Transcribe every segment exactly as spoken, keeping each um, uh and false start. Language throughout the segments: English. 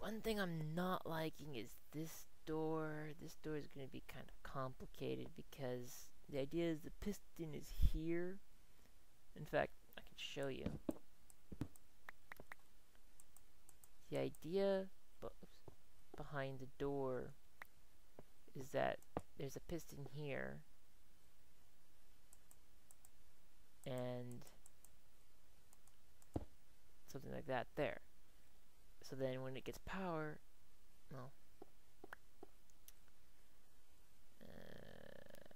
one thing I'm not liking is this door. This door is going to be kind of complicated because the idea is the piston is here. In fact, I can show you. The idea behind the door is that there's a piston here and something like that there. So then when it gets power, well, uh,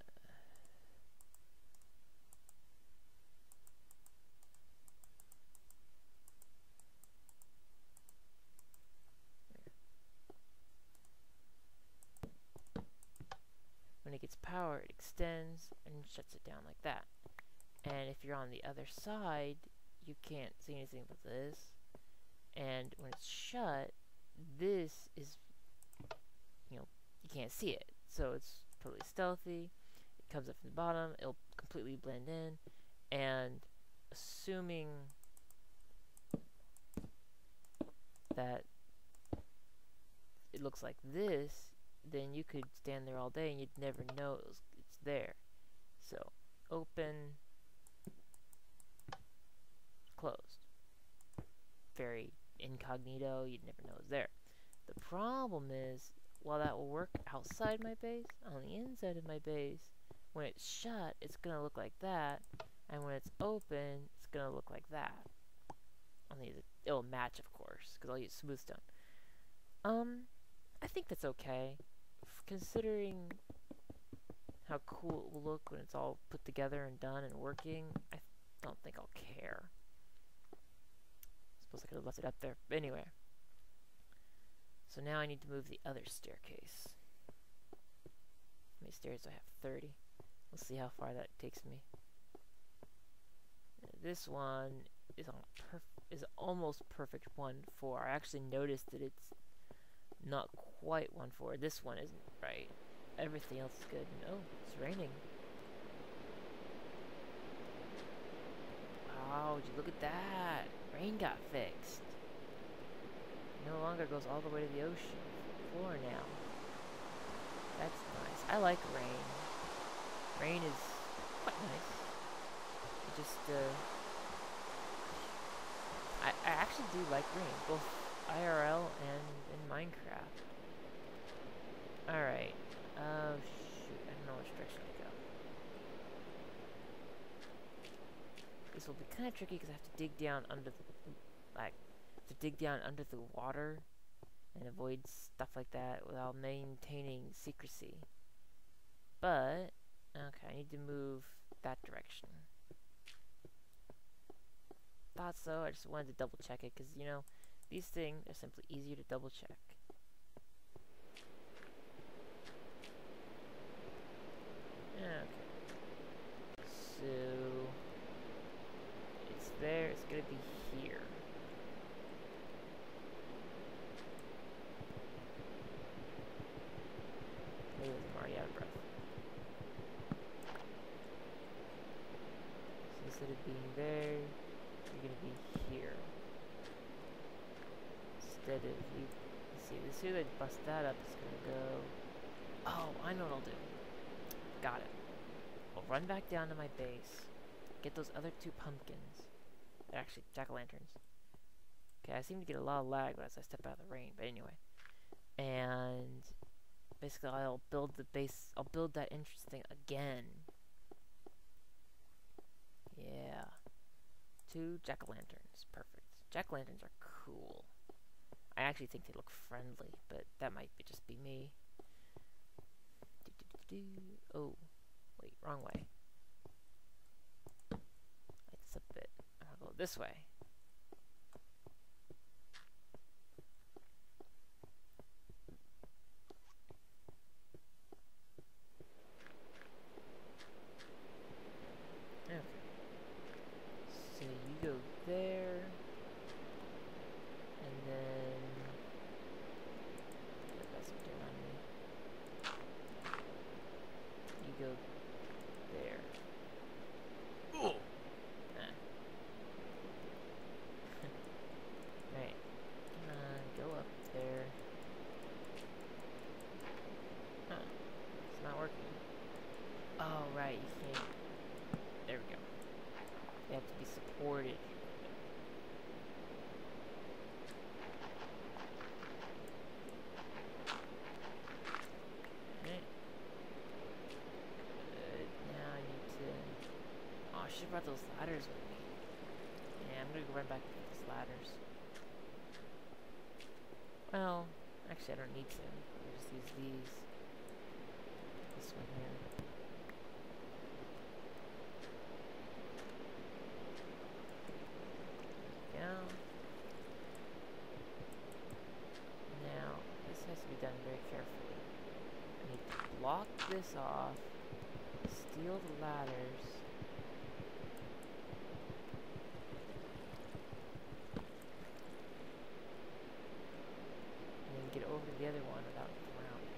when it gets power, it extends and shuts it down like that. And if you're on the other side, you can't see anything but this. And when it's shut, this is, you know, you can't see it. So it's totally stealthy. It comes up from the bottom. It'll completely blend in. And assuming that it looks like this, then you could stand there all day and you'd never know it was, it's there. So open, closed. Very incognito, you'd never know it's there. The problem is, while that will work outside my base, on the inside of my base, when it's shut, it's gonna look like that, and when it's open, it's gonna look like that. On the, it'll match, of course, because I'll use smooth stone. Um, I think that's okay, considering how cool it will look when it's all put together and done and working. I don't think I'll care. Suppose I could have left it up there. But anyway. So now I need to move the other staircase. How many stairs do I have? thirty. We'll see how far that takes me. This one is on perf is almost perfect one four. I actually noticed that it's not quite one four. This one isn't right. Everything else is good. No, it's raining. Wow, would you look at that? Rain got fixed. No longer goes all the way to the ocean floor now. That's nice. I like rain. Rain is quite nice. It just, uh... I, I actually do like rain, both I R L and in Minecraft. Alright. Oh, shoot. I don't know which direction to go. This will be kind of tricky because I have to dig down under the... like... to dig down under the water and avoid stuff like that while maintaining secrecy. But, okay, I need to move that direction. Thought so, I just wanted to double check it because, you know, these things are simply easier to double check. Okay. So, it's there, it's gonna be here. Maybe I'm already out of breath. So instead of being there, you're gonna be here. Instead of you, let's see, as soon as I bust that up, it's gonna go. Oh, I know what I'll do. Got it. I'll run back down to my base, get those other two pumpkins. They're actually jack-o'-lanterns. Okay, I seem to get a lot of lag as I step out of the rain, but anyway. And basically, I'll build the base. I'll build that entrance thing again. Yeah. Two jack-o'-lanterns. Perfect. Jack-o'-lanterns are cool. I actually think they look friendly, but that might be just be me. Do, do, do, do. Oh. Wait, wrong way. It's a bit. I'll go this way. Okay. So you go there, and then that's something on me. You go there. Oh. Ah. why you can't. There we go. They have to be supported. Okay. Good. Now I need to. Oh, I should have brought those ladders with me. Yeah, I'm gonna go run back to those ladders. Well, actually, I don't need to. I'll just use these. This one here. Go. Now, this has to be done very carefully. I need to block this off, steal the ladders, and then get over to the other one without drowning.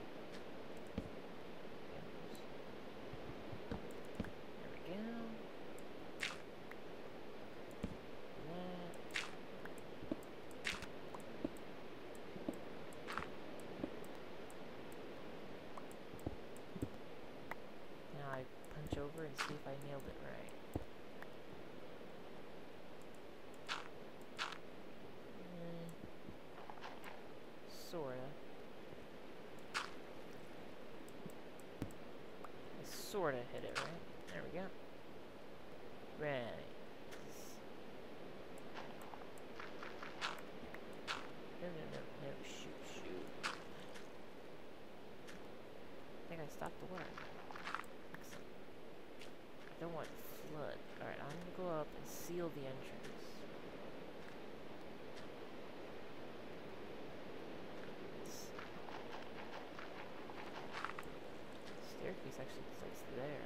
There we go. Over and see if I nailed it right. Eh, sorta. I sorta hit it right. There we go. Right. No, no, no, no, shoot, shoot. I think I stopped the water. I don't want flood. Alright, I'm gonna go up and seal the entrance. Staircase actually starts there.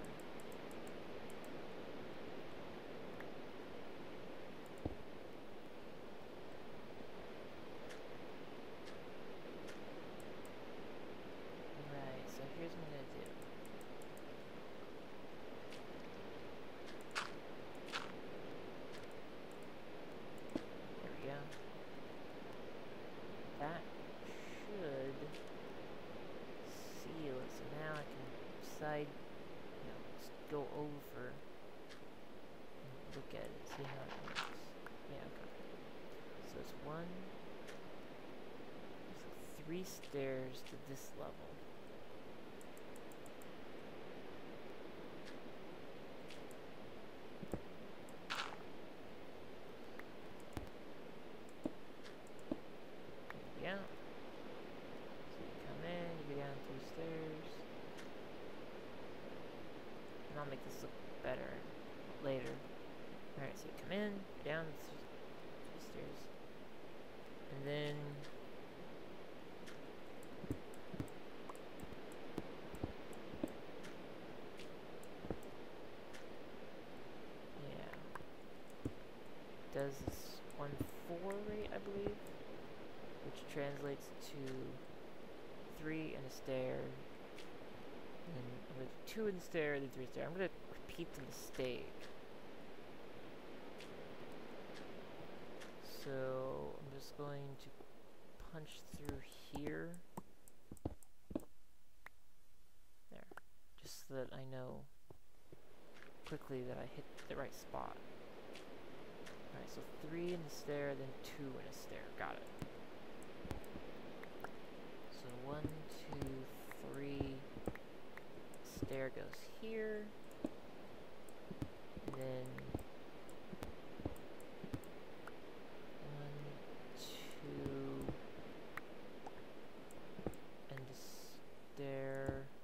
Right, so here's what I'm gonna do. That should seal it, so now I can side, you know, just go over and look at it, see how it looks. Yeah, okay. So it's one, there's like three stairs to this level. Yeah. So you come in, you go down two stairs. And I'll make this look better later. Alright, so you come in, down two stairs. And then yeah. Does this one four rate, I believe? Which translates to three and a stair, and with two in the stair, then three stair. I'm gonna repeat the mistake. So I'm just going to punch through here. There, just so that I know quickly that I hit the right spot. Alright, so three in the stair, then two in a stair. Got it. So one, two, three, stair goes here, and then one, two, and the stair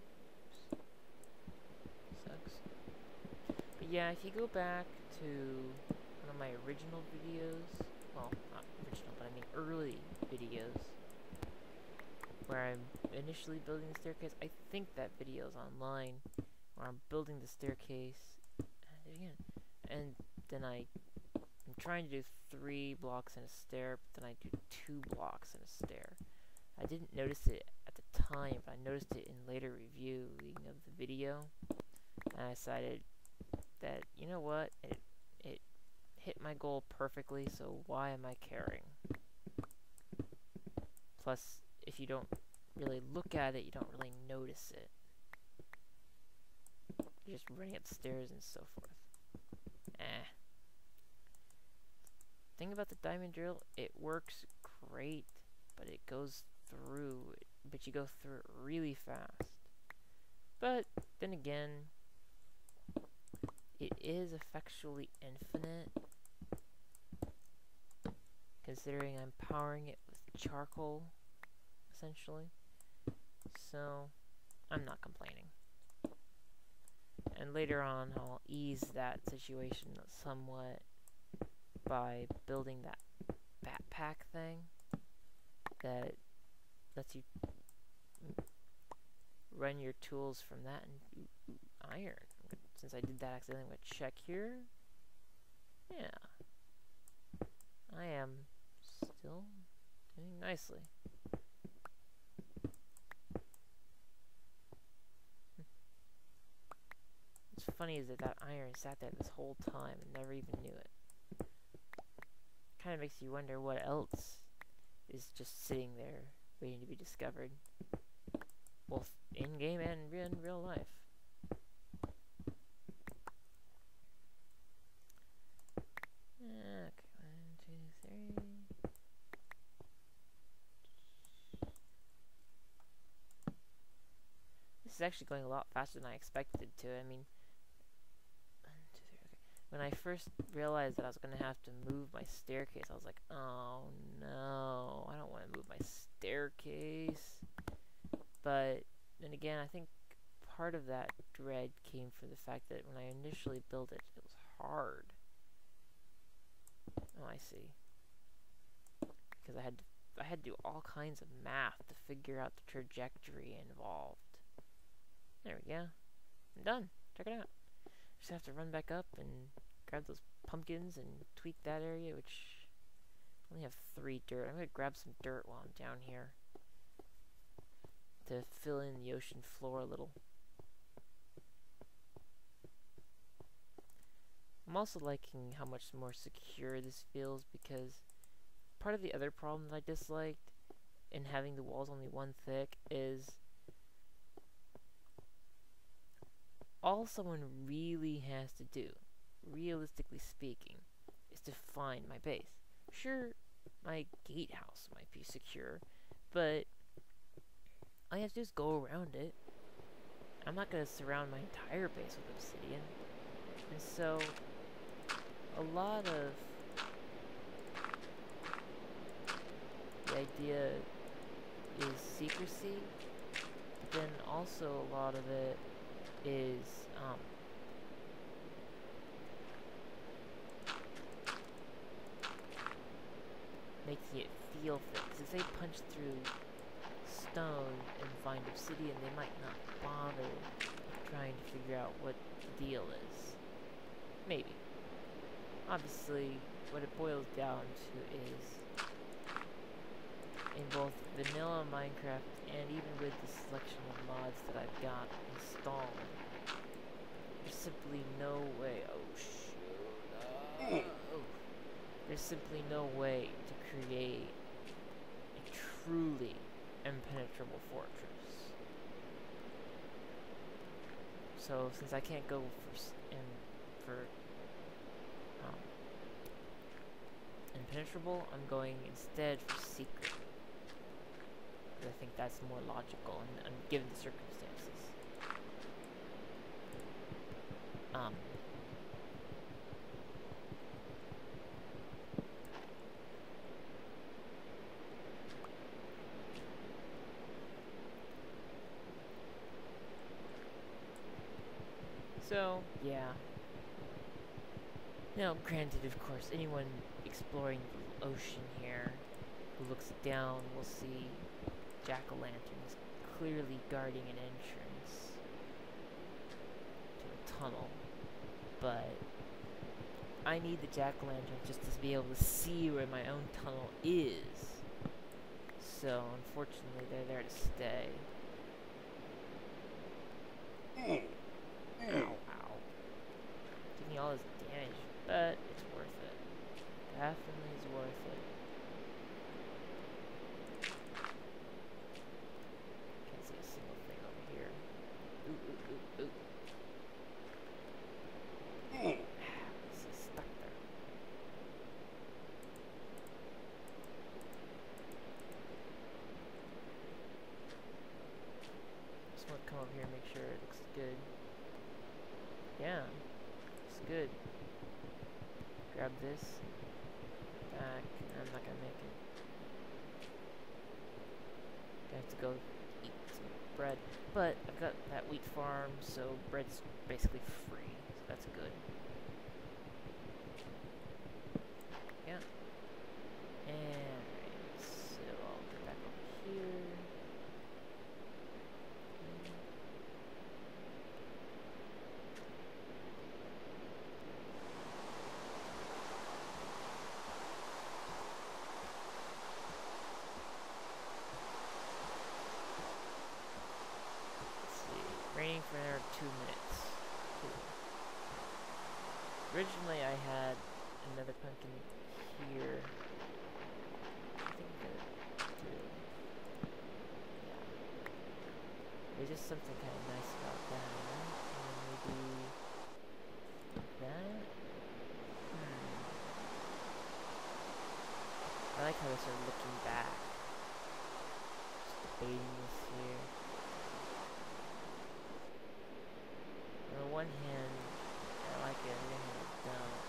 sucks. But yeah, if you go back to one of my original videos, well, not original, but I mean early videos, where I'm initially building the staircase. I think that video is online, where I'm building the staircase, and again, and then I, I'm trying to do three blocks and a stair, but then I do two blocks and a stair. I didn't notice it at the time, but I noticed it in later reviewing of the video, and I decided that, you know what, it, it hit my goal perfectly, so why am I caring? Plus, if you don't really look at it, you don't really notice it. just running up the stairs and so forth. Eh. Thing about the diamond drill, it works great, but it goes through, but you go through it really fast. But then again, it is effectually infinite, considering I'm powering it with charcoal, essentially. So, I'm not complaining. And later on, I'll ease that situation somewhat by building that backpack thing that lets you run your tools from that. And ooh, ooh, iron. Since I did that accidentally, I'm going to check here. Yeah. I am still doing nicely. What's funny is that that iron sat there this whole time and never even knew it. Kind of makes you wonder what else is just sitting there waiting to be discovered, both in-game and in real life. Okay, one, two, three. This is actually going a lot faster than I expected it to. I mean, one, two, three, okay. When I first realized that I was going to have to move my staircase, I was like, oh no, I don't want to move my staircase. But then again, I think part of that dread came from the fact that when I initially built it, it was hard. Oh, I see. Because I had to, I had to do all kinds of math to figure out the trajectory involved. There we go. I'm done. Check it out. Just have to run back up and grab those pumpkins and tweak that area, which I only have three dirt. I'm going to grab some dirt while I'm down here to fill in the ocean floor a little. I'm also liking how much more secure this feels, because part of the other problem that I disliked in having the walls only one thick is all someone really has to do, realistically speaking, is to find my base. Sure, my gatehouse might be secure, but all you have to do is go around it. I'm not going to surround my entire base with obsidian. And so, a lot of the idea is secrecy, but then also a lot of it is um, making it feel thick. Because if they punch through stone and find obsidian, they might not bother trying to figure out what the deal is. Maybe. Obviously, what it boils down to is, in both vanilla Minecraft and even with the selection of mods that I've got installed, there's simply no way, oh shoot, no. There's simply no way to create a truly impenetrable fortress. So since I can't go for s in, for um, impenetrable, I'm going instead for secret. I think that's more logical, and, and given the circumstances. Um. So, yeah. Now, granted, of course, anyone exploring the ocean here who looks down will see jack-o'-lanterns clearly guarding an entrance to a tunnel, but I need the jack-o'-lantern just to be able to see where my own tunnel is. So, unfortunately, they're there to stay. Ow, ow. Taking all this damage, but it's worth it. Definitely is worth it. Can't see a single thing over here. Ooh, ooh, ooh, ooh. come over here and make sure it looks good. Yeah, looks good. Grab this. Back. I'm not gonna make it. I have to go eat some bread. But I've got that wheat farm, so bread's basically free. So that's good. Yeah. And so I'll go back over here. Raining for another two minutes. Cool. Originally I had another pumpkin here. I think that, yeah. There's just something kind of nice about that. And maybe that? Hmm. I like how they're sort of looking back. Just debating this here. On the one hand, I like it, on the other hand, I don't.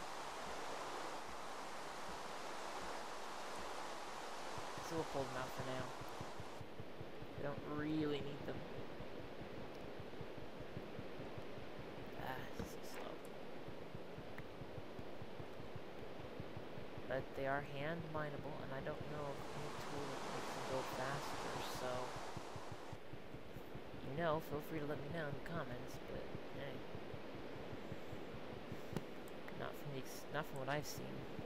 So we'll pull them out for now. I don't really need them. Ah, it's so slow. But they are hand mineable, and I don't know of any tool that makes them go faster, so... You know, feel free to let me know in the comments, but... Hey. Not from the ex not from what I've seen.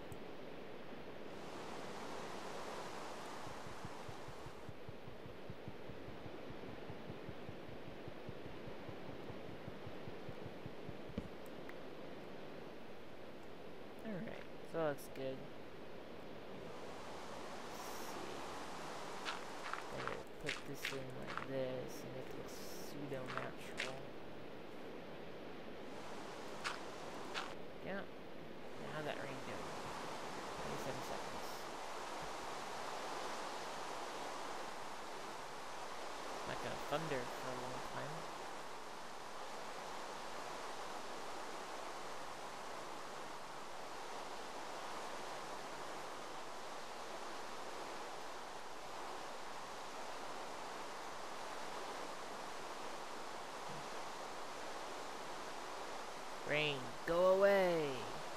Alright, so that looks good. Let's see. Put this in like this and make it look pseudo-natural. Yeah. Now how'd that rain go? twenty-seven seconds. Not gonna thunder for a long time. Rain, go away!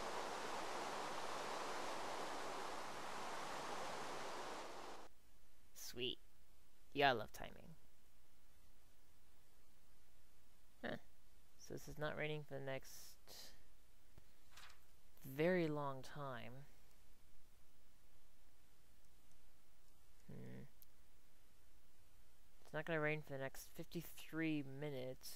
Sweet. Yeah, I love timing. Huh. So this is not raining for the next very long time. Hmm. It's not gonna rain for the next fifty-three minutes.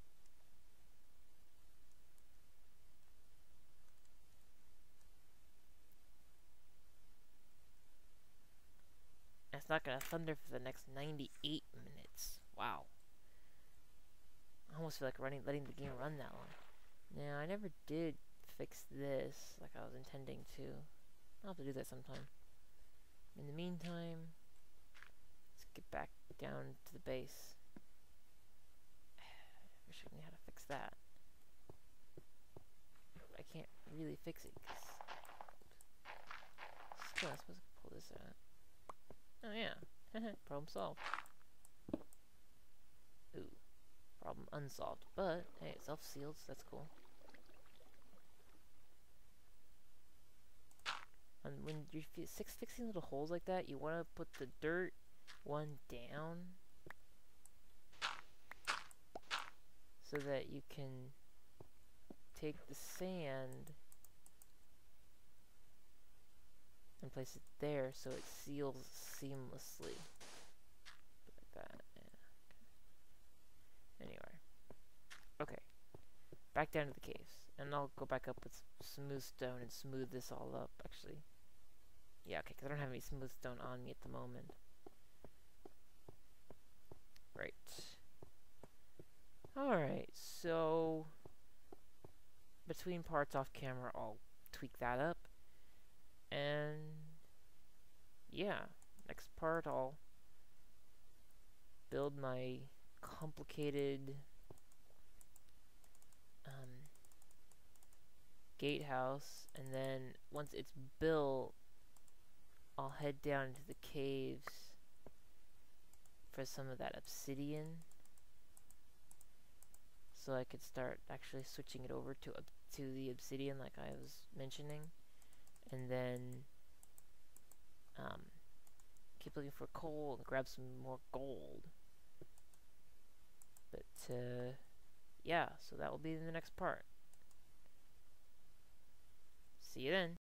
It's not gonna thunder for the next ninety-eight minutes. Wow. I almost feel like running, letting the game run that long. Now, I never did fix this like I was intending to. I'll have to do that sometime. In the meantime, let's get back down to the base. I wish I knew how to fix that. I can't really fix it because still I'm supposed to pull this out. Oh yeah, problem solved. Ooh, problem unsolved. But hey, it self-seals, that's cool. And when you're six fixing little holes like that, you want to put the dirt one down so that you can take the sand and place it there so it seals seamlessly. Like that, yeah. Okay. Anyway. Okay. Back down to the caves. And I'll go back up with smooth stone and smooth this all up, actually. Yeah, okay, because I don't have any smooth stone on me at the moment. Right. Alright, so... between parts off camera, I'll tweak that up. And... yeah, next part I'll build my complicated um, gatehouse, and then once it's built, I'll head down into the caves for some of that obsidian, so I could start actually switching it over to ob to the obsidian like I was mentioning, and then um, keep looking for coal and grab some more gold. But uh, yeah, so that will be in the next part. See you then.